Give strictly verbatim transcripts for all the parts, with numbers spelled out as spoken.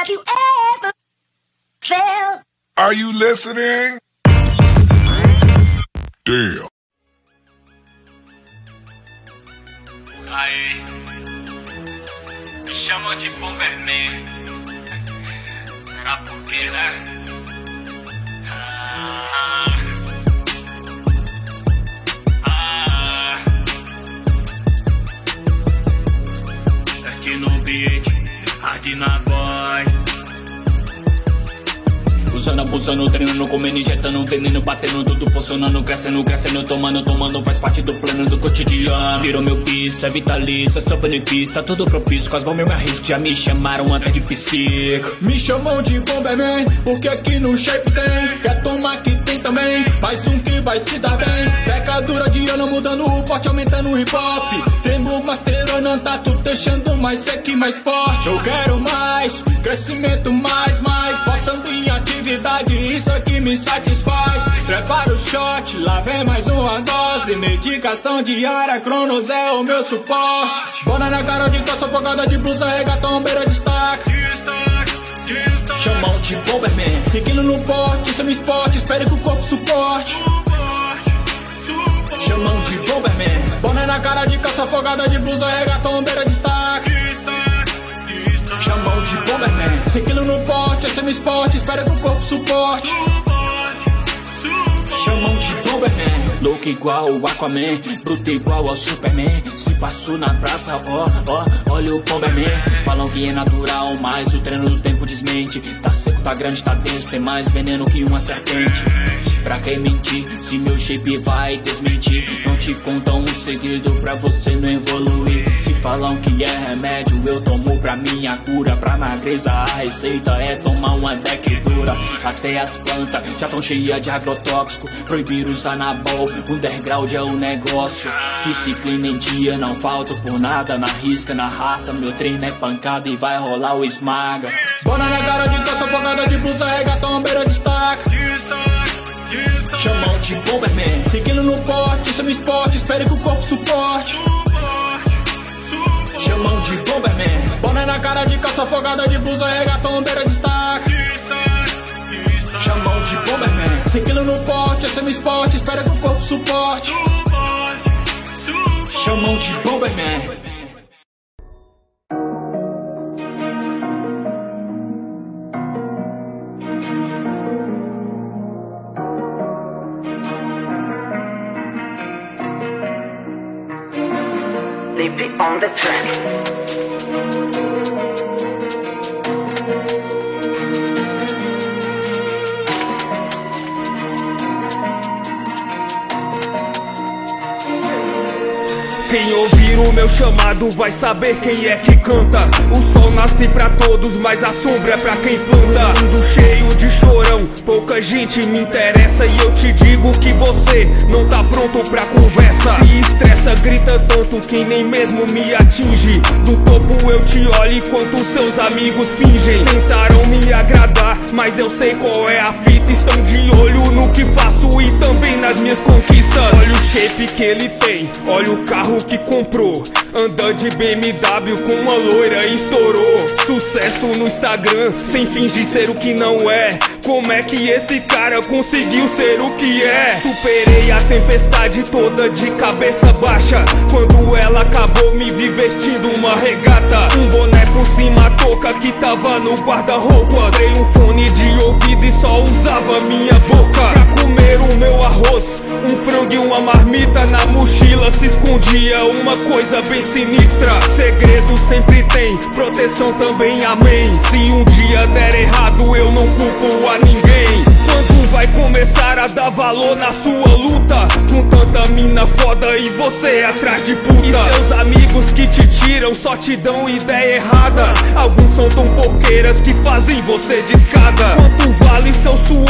Have you ever felt? Are you listening? Damn. Aí, me chamam de Bomberman. Será por quê, né? Ah, ah. Start no beat, hard na voz. Usando, abusando, treinando, comendo, injetando, veneno, batendo, tudo funcionando, crescendo, crescendo, tomando, tomando, faz parte do plano do cotidiano. Virou meu vício, é vitalício, é só benefício, tá tudo propício, com as bombas eu me arrisco, já me chamaram até de psico. Me chamam de Bomberman, porque aqui no shape tem, quer tomar que tem também, mais um que vai se dar bem. Pecadura de ano mudando o porte, aumentando o hip hop, tempo masterando, tá tudo deixando mais seco e mais forte. Eu quero mais, crescimento mais, mais, botando em atividade. Isso aqui me satisfaz. Prepara o shot, lá vem mais uma dose. Medicação diária, Cronos é o meu suporte. Bora na cara de calça, pogada de blusa, regatão, beira destaque. Chamam de Bomberman, seguindo no porte, isso é meu esporte, espere que o corpo suporte. Chamam de Bomberman, bora na cara de calça, afogada de blusa, regatão, beira destaque. Chamam de Bomberman, seguindo no porte, esse é meu esporte, espera que o corpo suporte. Chamam de Bomberman, louco igual o Aquaman, bruto igual ao Superman. Se passou na praça, ó, ó, olha o Bomberman. Falam que é natural, mas o treino do tempo desmente. Tá seco, tá grande, tá denso, tem mais veneno que uma serpente. Pra quem mentir, se meu shape vai desmentir, não te contam um segredo pra você não evoluir. Se falam que é remédio, eu tomo pra minha cura. Pra magreza a receita é tomar uma deck dura. Até as plantas já tão cheias de agrotóxico, proibir usar anabol, underground é o negócio. Disciplina em dia, não falto por nada, na risca, na raça, meu treino é pancada e vai rolar o esmaga. Bora na cara de calça, pogada de blusa, regatão, beira destaque. Chamam de Bomberman, seguindo no porte, isso é meu esporte, espere que o corpo suporte. Chamam de Bomberman, boné na cara de calça, afogada de blusa, regatão, beira destaque. Chamam de Bomberman, seguindo no porte, esse é meu esporte, espera que o corpo suporte. Chamam de Bomberman. Leave it on the track. Quem ouvir o meu chamado vai saber quem é que canta. O sol nasce pra todos, mas a sombra é pra quem planta. Mundo cheio de chorão, pouca gente me interessa. E eu te digo que você não tá pronto pra conversa. Se estressa, grita tanto que nem mesmo me atinge. Do topo eu te olho enquanto seus amigos fingem. Tentaram me agradar, mas eu sei qual é a fita. Estão de olho no que faço e também nas minhas conquistas. Olha o shape que ele tem, olha o carro que comprou. Anda de B M W com uma loira e estourou. Sucesso no Instagram, sem fingir ser o que não é. Como é que esse cara conseguiu ser o que é? Superei a tempestade toda de cabeça baixa. Quando ela acabou, me vi vestindo uma regata. Um boné por cima, a touca que tava no guarda-roupa. Dei um fone de ouvido e só usava minha boca. Pra comer o meu arroz, um frango e uma marmita. Na mochila se escondia uma coisa bem sinistra. Segredo sempre tem, proteção também, amém. Se um dia der errado, eu não culpo a ninguém. Quando vai começar a dar valor na sua luta? Com tanta mina foda e você atrás de puta. E seus amigos que te tiram só te dão ideia errada. Alguns são tão porqueiras que fazem você de escada. Quanto vale seu suor? O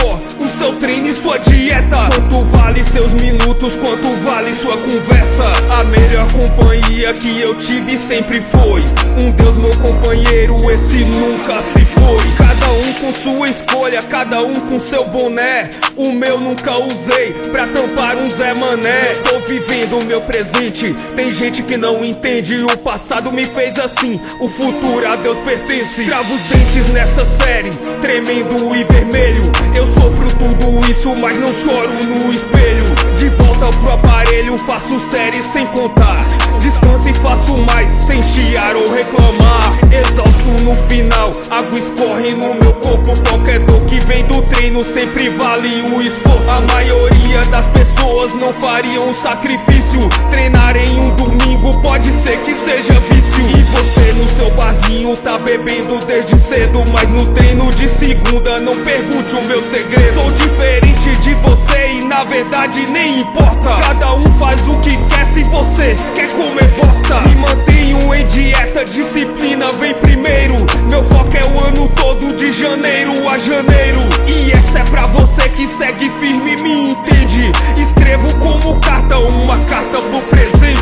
o seu treino e sua dieta? Quanto vale seus minutos, quanto vale sua conversa? A melhor companhia que eu tive sempre foi um Deus meu companheiro, esse nunca se foi. Cada um com sua escolha, cada um com seu boné. O meu nunca usei pra tampar um Zé Mané. Tô vivendo o meu presente, tem gente que não entende. O passado me fez assim, o futuro a Deus pertence. Travo os dentes nessa série, tremendo e vermelho. Eu sofro tudo isso, mas não choro no espelho. De volta pro aparelho, faço série sem contar. Descanso e faço mais, sem chiar ou reclamar. Exausto no final, água escorre no meu corpo. Qualquer dor que vem do treino sempre vale o esforço. A maioria das pessoas não fariam o sacrifício. Treinar em um domingo pode ser que seja vício. E você no seu barzinho tá bebendo desde cedo, mas no treino de segunda não pergunte o meu segredo. Sou diferente de você e na verdade nem importa. Cada um faz o que quer, se você quer comer bosta. Me mantenho em dieta, disciplina vem primeiro. Meu foco é o ano todo, de janeiro a janeiro. E essa é pra você que segue firme e me entende. Escrevo como carta, uma carta pro presente.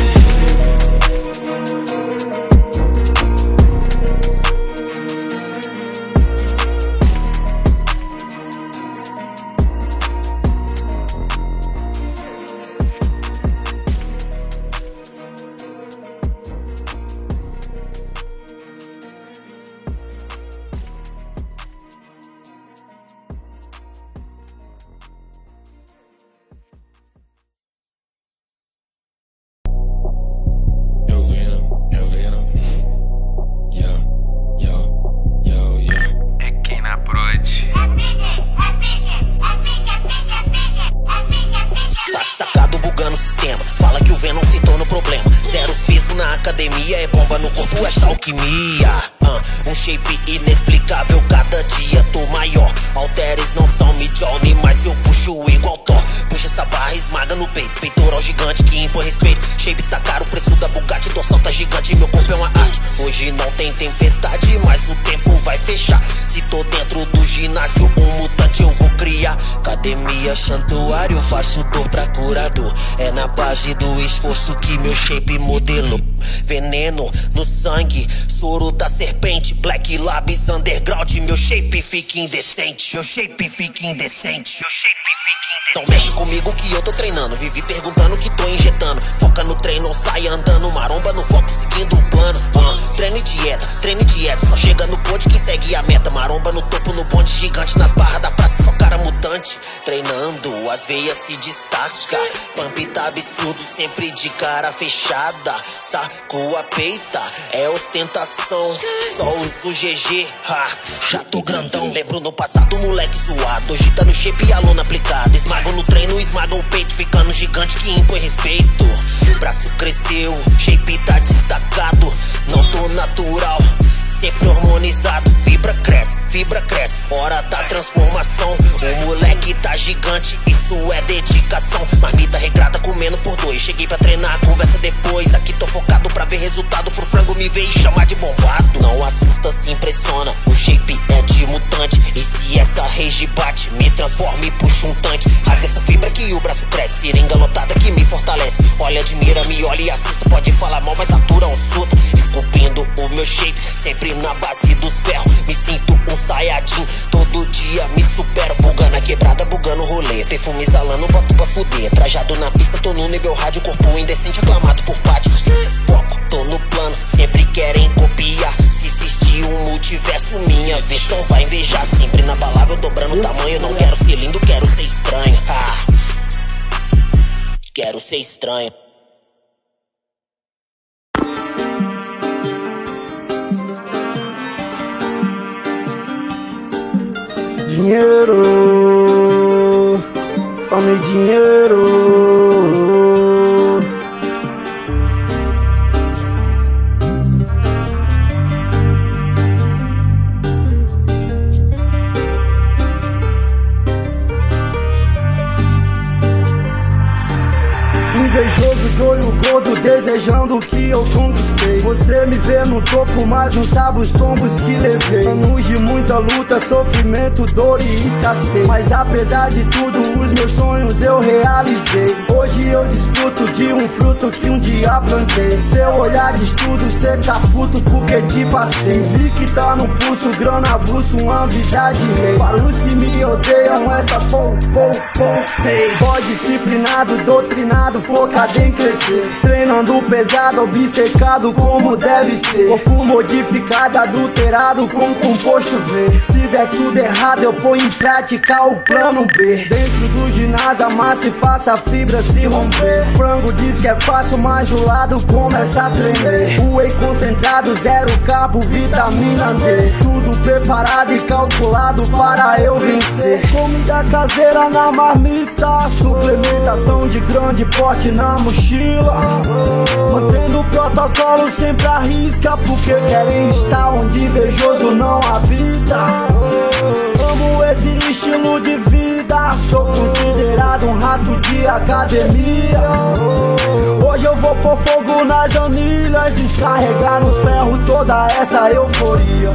Um shape inexplicável, cada dia tô maior. Halteres não são Midjourney, mas eu puxo igual Thor. Puxa essa barra, esmaga no peito. Peitoral gigante que impõe respeito. Shape tá caro, o preço da Bugatti. Dorsal tá gigante, meu corpo é uma arte. Hoje não tem tempestade, mas o tempo vai fechar. Se tô dentro do ginásio, um mutante eu vou criar. Academia, santuário, faço dor pra curador. É na base do esforço que meu shape modelou. Veneno no sangue, soro da serpente. Black Labs underground, meu shape fica indecente. Meu shape fica indecente. Meu shape fica indecente. Não mexe comigo que eu tô treinando. Vivi perguntando que tô injetando. Foca no treino ou sai andando. Maromba no foco seguindo o plano. uh, Treino e dieta, treino e dieta. Só chega no ponte quem segue a meta. Maromba no topo, no bonde gigante. Nas barras da praça, só cara mutante. Treinando, as veias se destaca. Pump tá absurdo, sempre de cara fechada. Saco a peita, é ostentação. Só uso G G, ha, chato grandão. Lembro no passado, moleque suado. Hoje tá no shape e a lona aplicada. Esmago no treino, esmaga o peito. Ficando gigante que impõe respeito. Braço cresceu, shape tá destacado. Não tô natural, sempre hormonizado. Fibra cresce, fibra cresce, hora da transformação. O moleque tá gigante, isso é dedicação. Marmita regrada comendo por dois. Cheguei pra treinar, conversa depois. Aqui tô focado pra ver resultado. Pro frango me ver e chamar de bombado. Não assusta, se impressiona, o shape é de mutante. E se essa rage bate, me transforma e puxa um tanque. Rasga essa fibra que o braço cresce. Seringa lotada que me fortalece. Olha, admira, me olha e assusta. Pode falar mal, mas atura um suta. Esculpindo o meu shape, sempre na base dos ferros. Me sinto um saiyajin, todo dia me supero. Bugando a quebrada, bugando o rolê. Perfume exalando, boto pra fuder. Trajado na pista, tô no nível rádio. Corpo indecente, aclamado por pates. Foco, tô no plano, sempre querem copiar. Se existir um multiverso, minha vez não vai invejar. Sempre na palavra, eu dobrando o tamanho. Não quero ser lindo, quero ser estranho. Ah, quero ser estranho. Dinheiro, fome e dinheiro. invejoso de olho gordo, desejando o que eu conquistei. Você me vê no topo, mas não sabe os tombos que levei. Anos de muita luta, sofrimento, dor e escassez. Mas apesar de tudo, os meus sonhos eu realizei. Hoje eu desfruto de um fruto que um dia plantei. Seu olhar diz tudo, cê tá puto porque te passei. Vi que tá no pulso, grana avulso, uma vida de rei. Para os que me odeiam, essa pou, pou, pou, tem. Boy disciplinado, doutrinado, focado em crescer. Treinando pesado, obcecado como deve ser. Corpo modificado, adulterado com composto V. Se der tudo errado, eu ponho em prática o plano B. Dentro do ginásio, amassa e faça a fibra se romper. Frango diz que é fácil, mas do lado começa a tremer. Whey concentrado, zero carbo, vitamina D. Tudo preparado e calculado para eu vencer. Comida caseira na marmita, suplementação de grande porte na mochila. Mantendo o protocolo sempre à risca, porque querem estar onde invejoso não habita. Amo esse estilo de vida, sou considerado um rato de academia. Hoje eu vou pôr fogo nas anilhas, descarregar nos ferros toda essa euforia.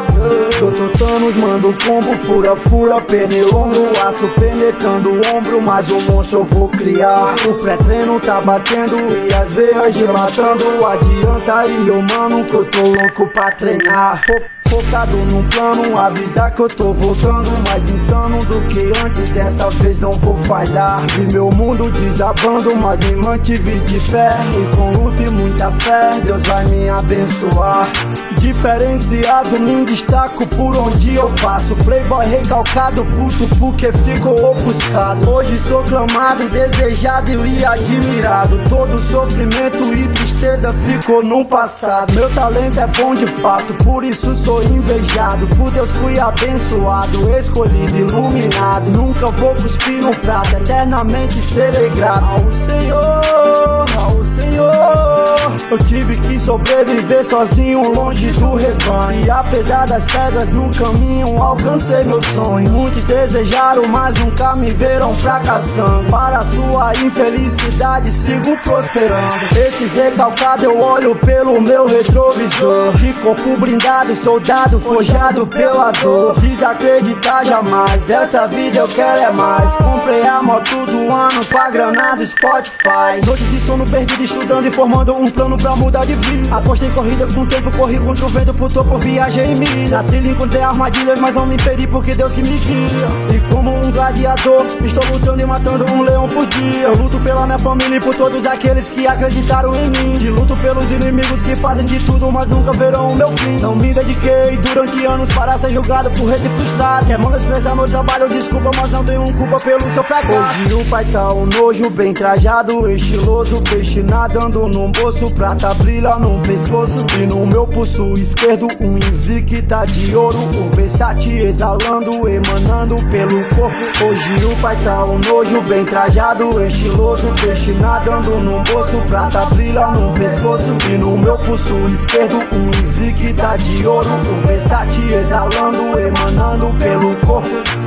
Doutor Thanos manda o combo, fura, fura, pernilongo, aço penetando o ombro, mas o monstro eu vou criar. O pré-treino tá batendo e as veias dilatando. Adianta aí meu mano que eu tô louco pra treinar. Focado num plano, avisar que eu tô voltando mais insano do que antes, dessa vez não vou falhar. Vi meu mundo desabando, mas me mantive de pé. E com luta e muita fé, Deus vai me abençoar. Diferenciado, me destaco por onde eu passo. Playboy recalcado, puto porque fico ofuscado. Hoje sou clamado, desejado e admirado. Todo sofrimento e tristeza ficou no passado. Meu talento é bom de fato, por isso sou invejado. Por Deus fui abençoado, escolhido, iluminado. Nunca vou cuspir no prato, eternamente serei grato ao Senhor, ao Senhor. Eu tive que sobreviver sozinho, longe do rebanho. E apesar das pedras no caminho, alcancei meu sonho. Muitos desejaram, mas nunca me viram fracassando. Para sua infelicidade, sigo prosperando. Esses recalcados eu olho pelo meu retrovisor. De corpo blindado, soldado forjado pela dor. Desacreditar jamais, dessa vida eu quero é mais. Comprei a moto do ano com a grana do Spotify. Noite de sono perdido, estudando e formando um plano pra mudar de vida. Apostei corrida com o tempo, corri contra o vento pro topo, viajei em mim. Na trilha encontrei armadilhas, mas não me impedi porque Deus que me guia. E como um gladiador, estou lutando e matando um leão por dia. Eu luto pela minha família e por todos aqueles que acreditaram em mim. De luto pelos inimigos que fazem de tudo, mas nunca verão o meu fim. Não me dediquei durante anos para ser julgado por rede frustrado. Quer menosprezar meu trabalho, desculpa, mas não tenho culpa pelo seu fracasso. Hoje o pai tá um nojo, bem trajado, estiloso. Peixe nadando num bolso, prata brilha no pescoço. E no meu pulso esquerdo, um Invicta de ouro. O Versace exalando, emanando pelo corpo. Hoje o pai tá um nojo, bem trajado, estiloso. Peixe nadando num bolso, prata brilha no pescoço. E no meu pulso esquerdo, um Invicta de ouro. O Versace exalando, emanando pelo corpo.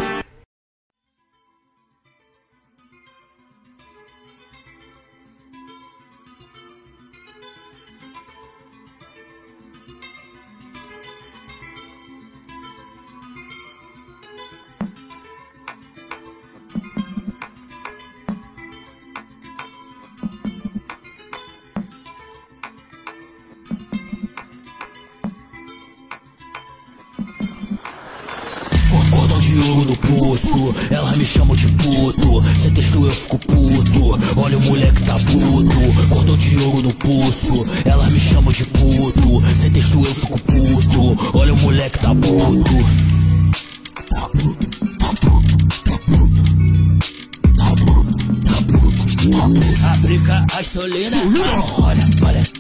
De ouro no pulso, elas me chamam de puto. Sem texto eu fico puto, olha o moleque tá puto. Cordão de ouro no pulso, elas me chamam de puto. Sem texto eu fico puto, olha o moleque tá puto. Tá puto, tá puto, tá puto, tá puto, tá puto, tá puto. Aplica a solina, olha, olha.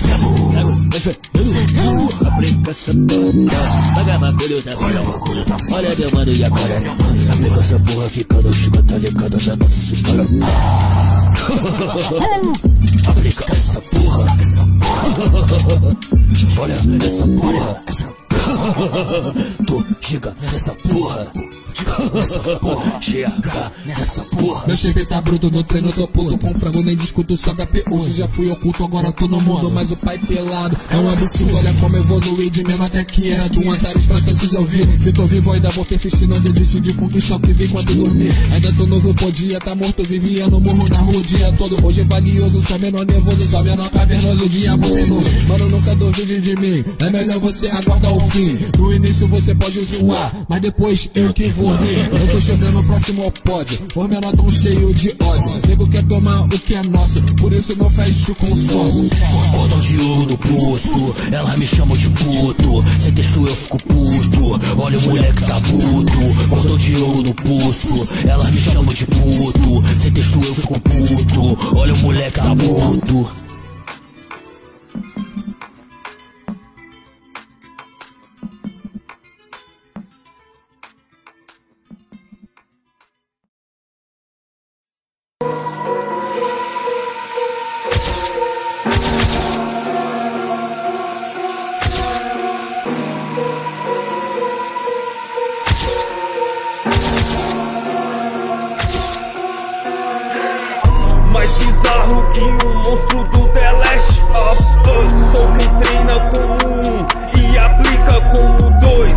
Aplica essa porra, paga bagulho da fora. Olha deu mano e agora. Aplica essa porra, fica no chico, tá ligado da nossa senhora. Aplica essa porra, essa porra. Olha essa porra. Tu chega nessa porra. Chega nessa porra. Meu shape tá bruto, no treino tô puto. Com frango nem discuto, só da P U. Se já fui oculto, agora tô no mundo. Mas o pai pelado é um absurdo. Olha como eu evoluí de menor até que era do Antares pra Santos ouvir. Se tô vivo ainda vou persistir, não desisto de conquistar o que vi quando dormir. Ainda tô novo, podia tá morto, vivia no morro na rua o dia todo. Hoje é valioso, só menor nervoso, só menor caverna do diabo teimoso. Mano, nunca duvide de mim, é melhor você aguardar o fim. No início você pode zoar, mas depois eu que vou rir. Eu tô chegando próximo ao pódio, os menor tão cheio de ódio. Nego quer tomar o que é nosso, por isso não fecho com sócio. Cordão de ouro no pulso, ela me chama de puto. Sem texto eu fico puto, olha o moleque tá puto. Cordão de ouro no pulso, ela me chama de puto. Sem texto eu fico puto, olha o moleque tá puto. Que um monstro do The Last of Us. Sou quem treina com um e aplica com o dois.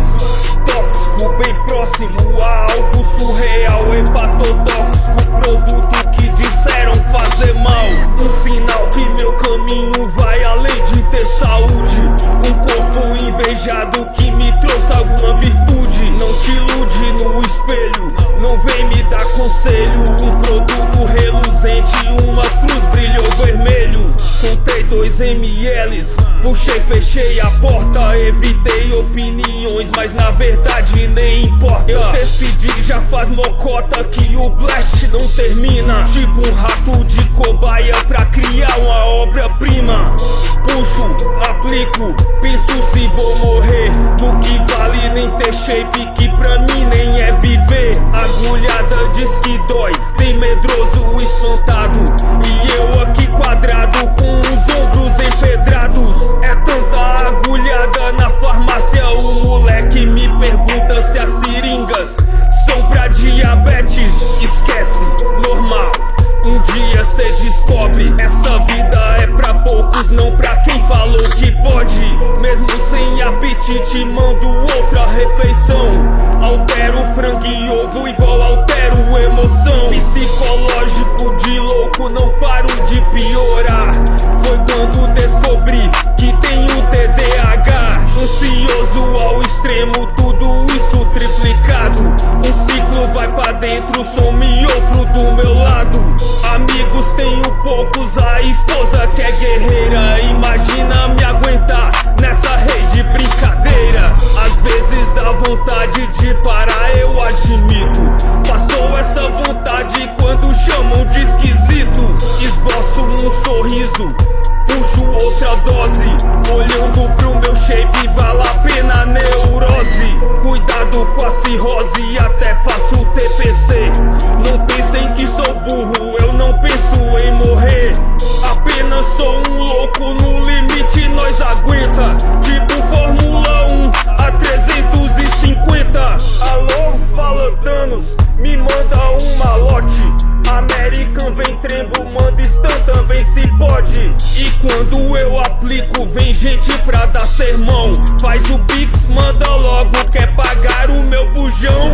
Tóxico bem próximo a algo surreal. Hepatotóxico, produto que disseram fazer mal. Um sinal que meu caminho vai além de ter saúde. Um corpo invejado que me trouxe alguma virtude. Não te ilude no espelho, não vem me dar conselho. Um produto reluzente, uma cruz brilhou vermelho. Contei dois mililitros, puxei, fechei a porta. Evitei opiniões, mas na verdade nem importa. Eu decidi já faz mocota que o blast não termina. Tipo um rato de cobaia pra criar uma obra-prima. Puxo, aplico, penso se vou morrer. Do que vale nem ter shape, que pra mim nem é viver. Agulhada diz que dói, tem medroso espantado. E eu aqui quadrado com os ombros empedrados. É tanta agulhada na farmácia, o moleque me pergunta se as seringas são pra diabetes. Esquece, normal, um dia cê descobre. Essa vida é pra poucos, não pra quem falou que pode. Mesmo sem apetite, mando outra refeição. Altero frango e ovo igual altero emoção. Psicológico de louco, não paro de piorar. Foi quando descobri que tenho T D A H. Ansioso ao extremo, tudo isso triplicado. Um ciclo vai pra dentro, some outro do meu lado. Amigos tenho poucos, a esposa que é guerreira. Imagina me aguentar nessa rede brincadeira. Às vezes dá vontade de parar, eu admito. Passou essa vontade quando chamam de esquisito. Esboço um sorriso, puxo outra dose. Olhando pro meu shape, vale a pena a neurose. Cuidado com a cirrose, até faço T P C. Não pensem que sou burro, eu não penso em morrer. Apenas sou um louco, no limite nós aguenta. Tipo Fórmula um a trezentos e cinquenta. Alô, fala Thanos, me manda um malote. American vem trembo, manda stun também se pode. E quando eu aplico, vem gente pra dar sermão. Faz o Pix, manda logo, quer pagar o meu bujão.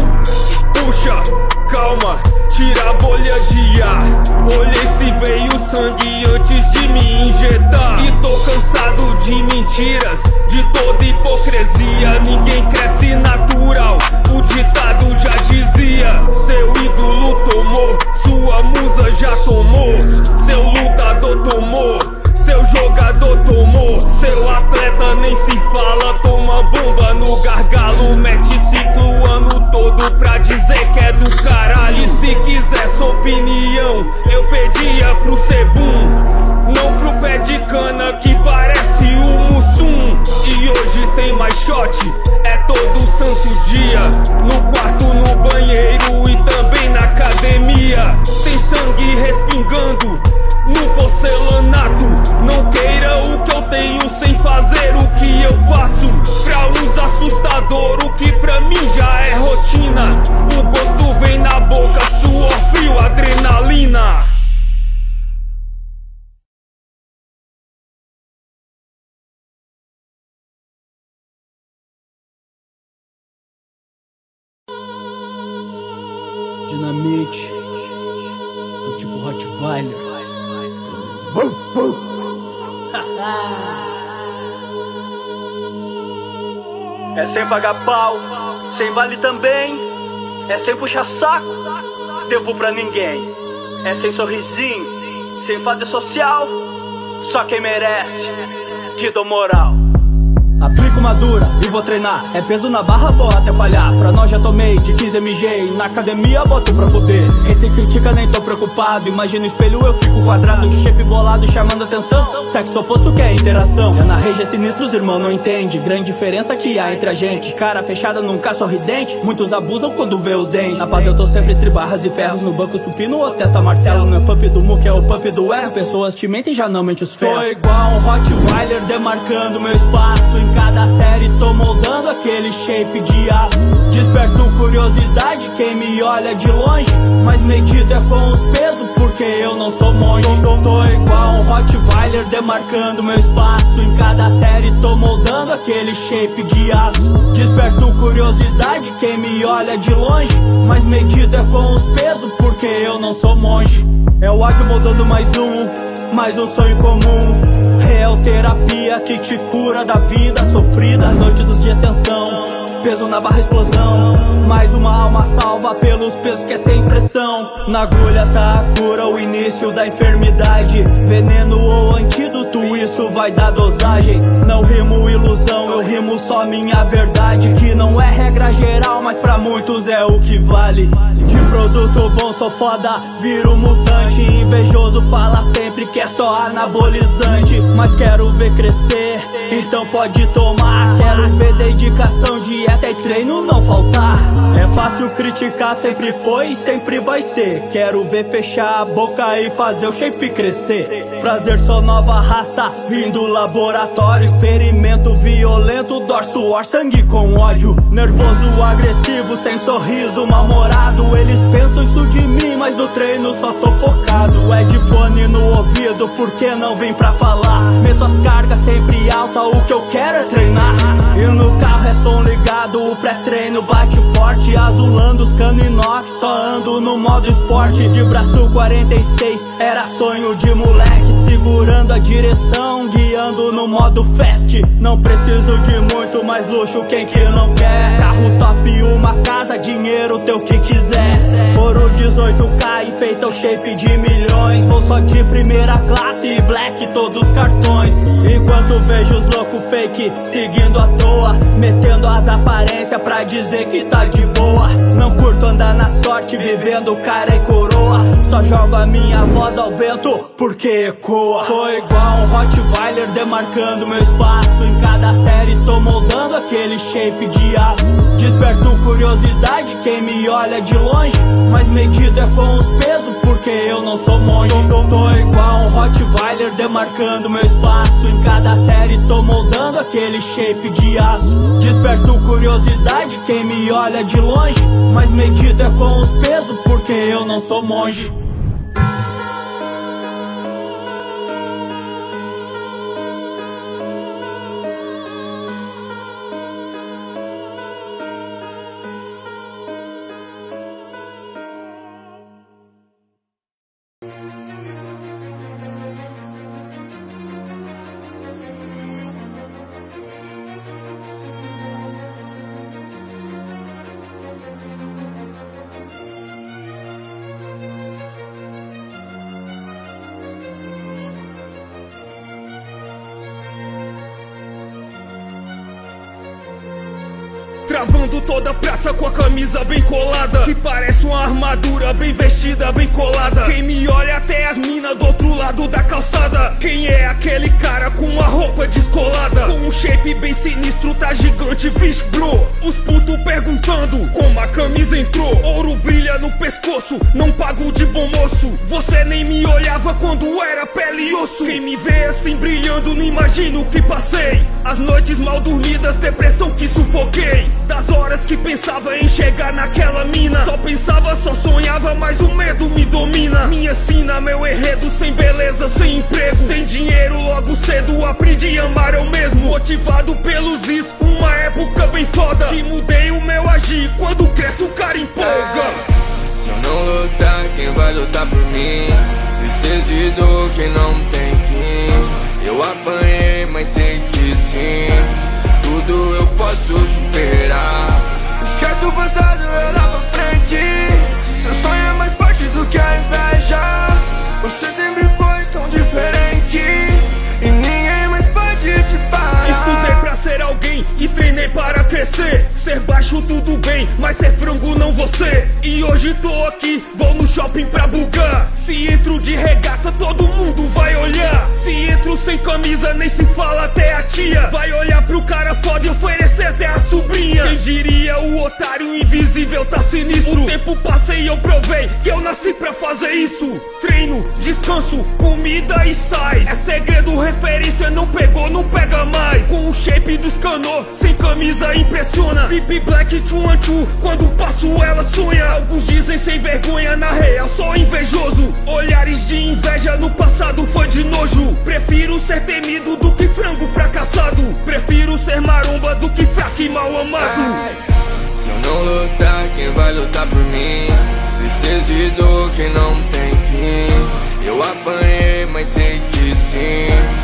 Puxa, calma, tira a bolha de ar. Olhei se veio sangue antes de me injetar. E tô cansado de mentiras, de toda hipocrisia. Ninguém cresce natural, o ditado já dizia. Seu ídolo tomou, sua musa já tomou. Seu lutador tomou, seu jogador tomou. Seu atleta nem se fala, toma bomba no gargalo. Mete ciclo o ano todo pra dizer que é do caralho. E se quiser sua opinião, eu pedia pro Sebum, não pro pé de cana que parece o Mussum. E hoje tem mais shot, é todo santo dia. No quarto, no banheiro e também na academia. Tem sangue respingando no porcelanato. Não queira o que eu tenho sem fazer o que eu faço. Pra uns assustador Dinamite, tô tipo Rottweiler. É sem pagar pau, sem vale também. É sem puxar saco, devo pra ninguém. É sem sorrisinho, sem fazer social. Só quem merece, que dou moral. Aplico uma dura e vou treinar. É peso na barra, vou até falhar. Pra nós já tomei de quinze mililitros. Na academia boto pra fuder. Hater critica, nem tô preocupado. Imagina o espelho, eu fico quadrado. Shape bolado, chamando atenção. Sexo oposto que é interação. Eu na rede é sinistro, os irmãos não entendem. Grande diferença que há entre a gente. Cara fechada, nunca sorridente. Muitos abusam quando vê os dentes. Na paz eu tô sempre entre barras e ferros. No banco supino ou testa martelo. Não é pump do mu que é o pump do ego. Pessoas te mentem, já não mente os ferros. Tô igual um Rottweiler demarcando meu espaço. Em cada série tô moldando aquele shape de aço. Desperto curiosidade quem me olha de longe, mas medito é com os pesos porque eu não sou monge. Tô, tô igual um Rottweiler demarcando meu espaço. Em cada série tô moldando aquele shape de aço. Desperto curiosidade quem me olha de longe, mas medito é com os pesos porque eu não sou monge. É o ódio moldando mais um, mais um sonho comum. Real terapia que te cura da vida sofrida. As noites, os dias tensão, peso na barra explosão. Mais uma alma salva pelos pesos que é sem expressão. Na agulha tá a cura, o início da enfermidade. Veneno ou antídoto, isso vai dar dosagem. Não rimo ilusão, eu rimo só minha verdade. Que não é regra geral, mas pra muitos é o que vale. De produto bom sou foda, viro mutante. Invejoso fala sempre que é só anabolizante, mas quero ver crescer, então pode tomar. Quero ver dedicação, dieta e treino não faltar. É fácil criticar, sempre foi e sempre vai ser. Quero ver fechar a boca e fazer o shape crescer. Prazer, sou nova raça, vindo laboratório. Experimento violento, dor, suor, sangue com ódio. Nervoso, agressivo, sem sorriso, mal-humorado. Eles pensam isso de mim, mas no treino só tô focado. É de fone no ouvido, porque não vem pra falar. Meto as cargas sempre alta, o que eu quero é treinar. E no carro é som ligado, o pré-treino bate forte. Azulando os cano inox, só ando no modo esporte. De braço quarenta e seis, era sonho de moleque. Segurando a direção, guiando no modo fast. Não preciso de muito mais luxo, quem que não quer? Carro top, uma casa, dinheiro, teu que quiser. Ouro dezoito K, enfeita o shape de milhões. Vou só de primeira classe e black todos os cartões. Enquanto vejo os loucos fake seguindo à toa, metendo as aparências pra dizer que tá de boa. Não curto andar na sorte, vivendo cara e coroa. Só jogo a minha voz ao vento porque ecoa. Tô igual um Rottweiler demarcando meu espaço. Em cada série tô moldando aquele shape de aço. Desperto curiosidade quem me olha de longe, mas medito é com os pesos porque eu não sou monge. Tô, tô igual um Rottweiler demarcando meu espaço. Em cada série tô moldando aquele shape de aço. Desperto curiosidade quem me olha de longe, mas medito é com os pesos porque eu não sou monge. Travando toda a praça com a camisa bem colada, que parece uma armadura bem vestida, bem colada. Quem me olha até as minas do outro lado da calçada. Quem é aquele cara com uma roupa descolada, com um shape bem sinistro, tá gigante, vixe bro. Os putos perguntando como a camisa entrou. Ouro brilha no pescoço, não pago de bom moço. Você nem me olhava quando era pele e osso. Quem me vê assim brilhando, não imagina o que passei. As noites mal dormidas, depressão que sufoquei. Das horas que pensava em chegar naquela mina, só pensava, só sonhava, mas o medo me domina. Minha sina, meu enredo, sem beleza, sem emprego, sem dinheiro, logo cedo aprendi a amar eu mesmo. Motivado pelos is, uma época bem foda, que mudei o meu agir, quando cresce o cara empolga. Se eu vai lutar por mim. Tristeza e dor que não tem fim. Eu apanhei, mas sei que sim, tudo eu posso superar. Esquece o passado, é lá pra frente. Seu sonho é mais forte do que a inveja. Você sempre foi tão diferente e ninguém mais pode te parar. Estudei pra ser alguém e treinei para crescer. Ser baixo tudo bem, mas ser frango não você. E hoje tô aqui, vou no shopping pra bugar. Se entro de regata todo mundo vai olhar. Se entro sem camisa nem se fala, até a tia vai olhar pro cara foda e oferecer até a sobrinha. Quem diria o otário invisível tá sinistro. O tempo passei e eu provei que eu nasci pra fazer isso. Treino, descanso, comida e sais. É segredo, referência, não pegou, não pega mais. Com o shape dos canô, sem camisa impressiona. Vip Black two one two, quando passo ela sonha. Alguns dizem sem vergonha, na real só invejoso. Olhares de inveja no passado foi de nojo. Prefiro ser temido do que frango fracassado. Prefiro ser maromba do que fraco e mal amado. Ai, se eu não lutar, quem vai lutar por mim? Tristeza e dor que não tem fim. Eu apanhei, mas sei que sim,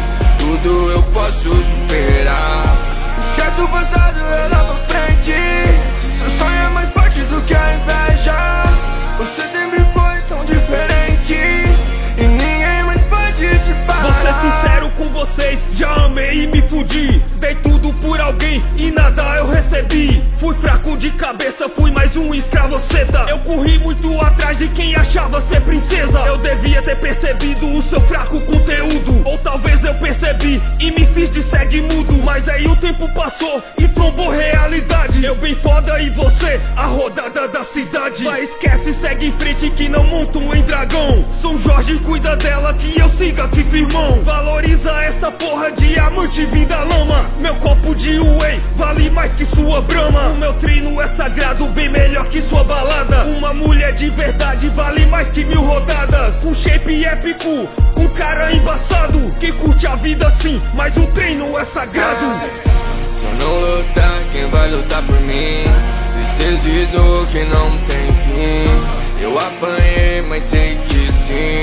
tudo eu posso superar. Esquece o passado, é lá pra frente. Seu sonho é mais forte do que a inveja. Você sempre foi tão diferente e ninguém mais pode te parar. Vou ser sincero com vocês, já amei e me fudi. Dei tudo por alguém e nada eu recebi. Fui fraco de cabeça, fui mais um escravoceta. Eu corri muito atrás de quem achava ser princesa. Eu devia ter percebido o seu fraco conteúdo. Ou talvez eu percebi e me fiz de segue mudo. Mas aí o tempo passou e trombou realidade. Eu bem foda e você, a rodada da cidade. Mas esquece, segue em frente que não monto em dragão. São Jorge, cuida dela que eu siga aqui firmão. Valoriza essa porra, diamante vindo da lama. Meu copo de whey vale mais que sua brama. O meu treino é sagrado, bem melhor que sua balada. Uma mulher de verdade vale mais que mil rodadas. Com shape épico, com cara embaçado. Quem curte a vida sim, mas o treino é sagrado. Ai, se eu não lutar, quem vai lutar por mim? Tristeza e dor que não tem fim. Eu apanhei, mas sei que sim,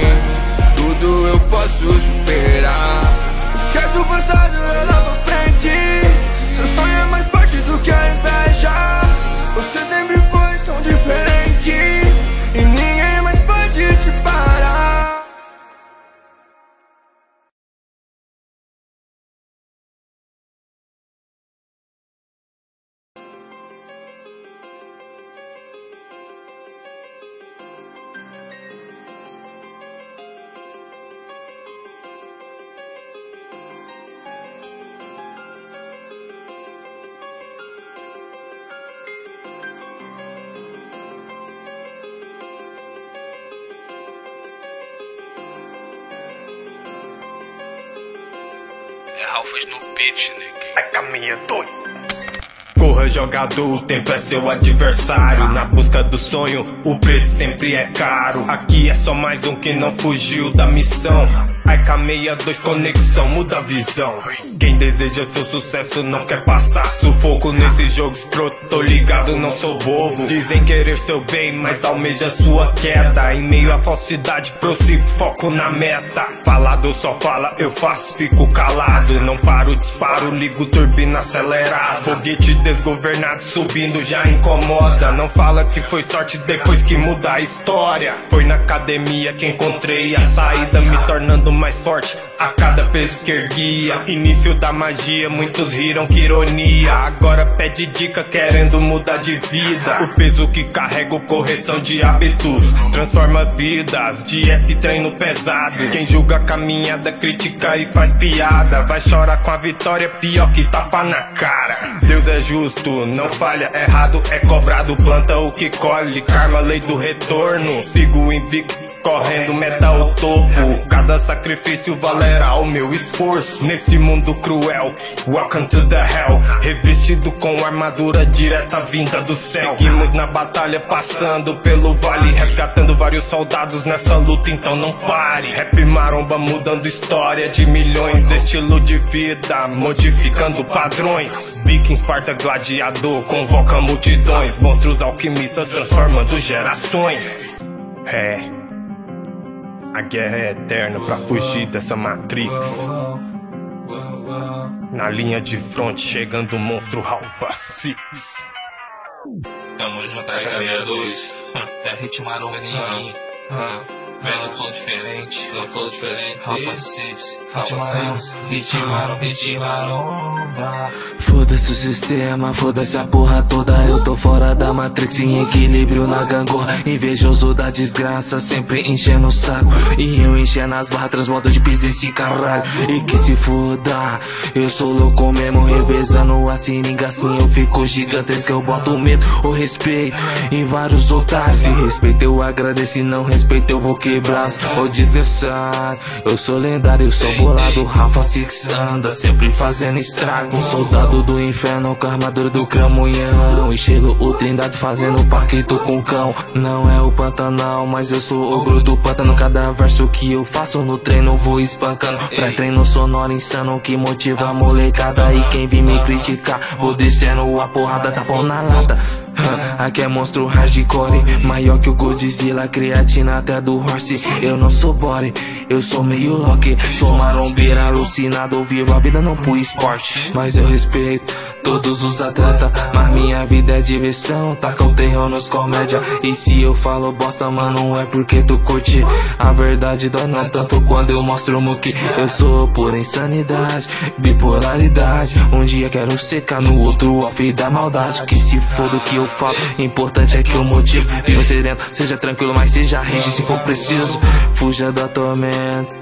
tudo eu posso superar. Esquece o passado, é lá pra frente. Seu sonho é mais forte do que a inveja. Você sempre foi tão diferente e ninguém mais pode te parar. Ralphas no beat, nigga. É caminha dois. Corra, jogador, o tempo é seu adversário. Na busca do sonho, o preço sempre é caro. Aqui é só mais um que não fugiu da missão. A K sessenta e dois conexão, muda a visão. Quem deseja seu sucesso não quer passar sufoco nesse jogo escroto, tô ligado, não sou bobo. Dizem querer seu bem, mas almeja sua queda. Em meio à falsidade, prossigo, foco na meta. Falado só fala, eu faço, fico calado. Não paro, disparo, ligo turbina acelerada. Foguete desgovernado subindo já incomoda. Não fala que foi sorte depois que muda a história. Foi na academia que encontrei a saída, me tornando mais forte a cada peso que erguia. Início da magia, muitos riram, que ironia. Agora pede dica querendo mudar de vida. O peso que carrego, correção de hábitos, transforma vidas, dieta e treino pesado. Quem julga a caminhada, critica e faz piada. Vai chorar com a vitória, pior que tapa na cara. Deus é justo, não falha, errado é cobrado. Planta o que colhe, karma, lei do retorno. Sigo invicto, correndo meta ao topo. Cada sacrifício valerá o meu esforço. Nesse mundo cruel, welcome to the hell. Revestido com armadura direta vinda do céu. Seguimos na batalha, passando pelo vale, resgatando vários soldados nessa luta, então não pare. Rap maromba mudando história de milhões. Estilo de vida, modificando padrões. Viking, Esparta, gladiador, convoca multidões. Monstros alquimistas transformando gerações. É, A guerra é eterna pra fugir dessa Matrix. Na linha de frente, chegando o monstro Alpha Six. Tamo junto aí, galera dois. É ritmaram ninguém. Vem no flow diferente, no flow diferente. Alpha Six, Alpha Six. Ritmaram, ritmaram. Foda-se o sistema, foda-se a porra toda. Eu tô fora da Matrix, em equilíbrio na gangorra. Invejoso da desgraça, sempre enchendo o saco. E eu enchendo as barras, transbordo de piso esse caralho. E que se foda, eu sou louco mesmo, revezando a seringa. Assim eu fico gigantesco, eu boto medo ou respeito em vários otários. Se respeito eu agradeço, se não respeito eu vou quebrar. Ô desgraçado, eu sou lendário, eu sou bolado. Alpha Six anda sempre fazendo estrago. Um soldado do inferno com a armadura do cramunhão. Estilo o Trindade fazendo pacto com o cão. Não é o Pantanal, mas eu sou o ogro do pântano. Cada verso que eu faço no treino vou espancando. Pré-treino sonoro insano que motiva a molecada. E quem vir me criticar, vou descendo a porrada, tapão na lata. Aqui é monstro hardcore, maior que o Godzilla, creatina até do Horse. Eu não sou body, eu sou meio Loki. Sou marombeira alucinado, vivo a vida não por esporte. Mas eu respeito todos os atletas, mas minha vida é diversão. Taca o terror nos comédia. E se eu falo bosta, mano, é porque tu curte. A verdade dói não tanto quando eu mostro o que eu sou, por insanidade, bipolaridade. Um dia quero secar, no outro off da maldade. Que se for do que eu falo, importante é que o motivo viva sedento, seja tranquilo, mas seja rege se for preciso. Fuja da tormenta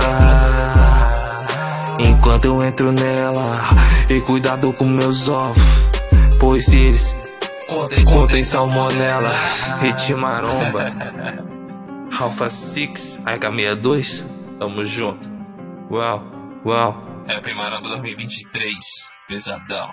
enquanto eu entro nela. E cuidado com meus ovos, pois eles contém, contém salmonela. Hit maromba. Alpha Six, A K sessenta e dois, tamo junto. Uau, uau. Rap Maromba dois mil e vinte e três, pesadão.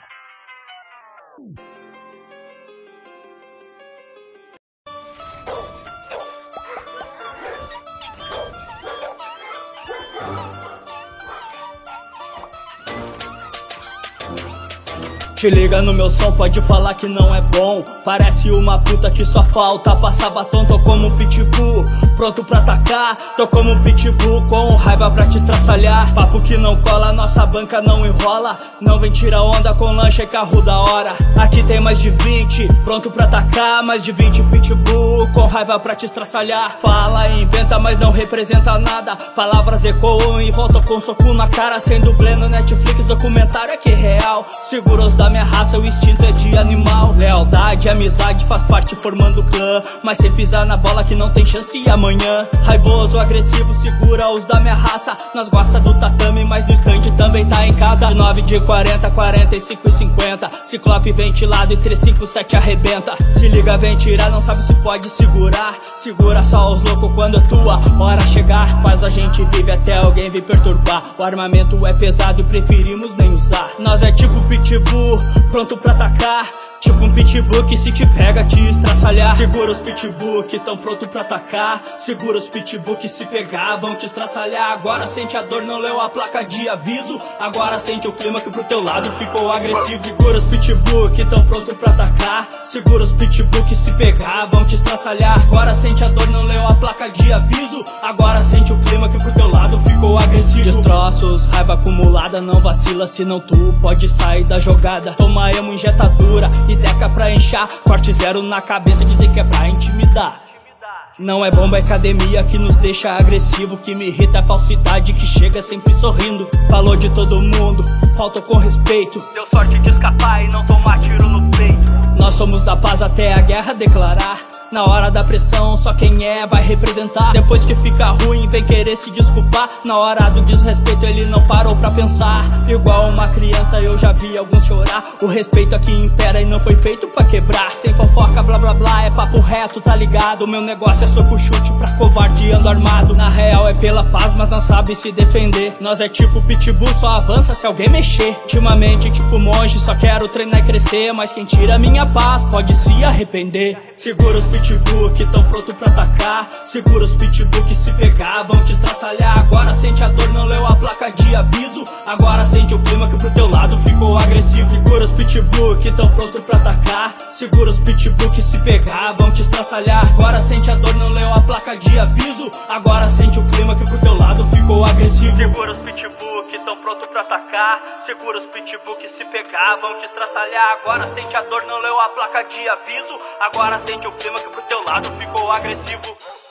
Te liga no meu som, pode falar que não é bom. Parece uma puta que só falta passar batom. Tô como um pitbull, pronto pra atacar. Tô como um pitbull, com raiva pra te estraçalhar. Papo que não cola, nossa banca não enrola. Não vem tirar onda com lancha e carro da hora. Aqui tem mais de vinte, pronto pra atacar. Mais de vinte pitbull, com raiva pra te estraçalhar. Fala, inventa, mas não representa nada. Palavras ecoam e voltam com soco na cara. Sem dublê no Netflix, documentário é que é real. Seguros da minha raça, o instinto é de animal. Lealdade, amizade faz parte formando clã. Mas sem pisar na bola que não tem chance e amanhã. Raivoso, agressivo, segura os da minha raça. Nós gosta do tatame, mas no stand também tá em casa. nove de quarenta, quarenta e cinco e cinquenta. Ciclope ventilado e três cinco sete arrebenta. Se liga, vem tirar, não sabe se pode segurar. Segura só os loucos quando a tua hora chegar. Mas a gente vive até alguém vir perturbar. O armamento é pesado e preferimos nem usar. Nós é tipo pitbull, pronto pra atacar. Tipo um pitbull que se te pega te estraçalhar. Segura os pitbull que tão pronto pra atacar. Segura os pitbull que se pegar vão te estraçalhar. Agora sente a dor, não leu a placa de aviso. Agora sente o clima que pro teu lado ficou agressivo. Segura os pitbull que tão pronto pra atacar. Segura os pitbull que se pegar vão te estraçalhar. Agora sente a dor, não leu a placa de aviso. Agora sente o clima que pro teu lado ficou agressivo. Destroços, raiva acumulada, não vacila, senão tu pode sair da jogada. Toma emo, injetadura e deca pra inchar. Corte zero na cabeça, dizer que é pra intimidar. Não é bomba, é academia que nos deixa agressivo. Que me irrita a falsidade que chega sempre sorrindo. Falou de todo mundo, faltou com respeito. Deu sorte de escapar e não tomar tiro no peito. Nós somos da paz até a guerra declarar. Na hora da pressão, só quem é vai representar. Depois que fica ruim, vem querer se desculpar. Na hora do desrespeito, ele não parou pra pensar. Igual uma criança, eu já vi alguns chorar. O respeito aqui impera e não foi feito pra quebrar. Sem fofoca, blá blá blá, é papo reto, tá ligado? Meu negócio é soco chute pra covarde ando armado. Na real é pela paz, mas não sabe se defender. Nós é tipo pitbull, só avança se alguém mexer. Ultimamente tipo monge, só quero treinar e crescer. Mas quem tira minha paz pode se arrepender. Segura os pitbull que tão pronto pra atacar. Segura os pitbull que se pegar vão te estraçalhar. Agora sente a dor, não leu a placa de aviso. Agora sente o clima que pro teu lado ficou agressivo. Segura os pitbull que tão pronto pra atacar. atacar. Segura os pitbull que se pegar vão te estraçalhar. Agora sente a dor, não leu a placa de aviso. Agora sente o clima que pro teu lado ficou agressivo. Segura os pitbull que tão pronto pra atacar. Segura os pitbull que se pegar vão te estraçalhar. Agora sente a dor, não leu a placa de aviso. Agora sente o clima que pro teu lado ficou agressivo.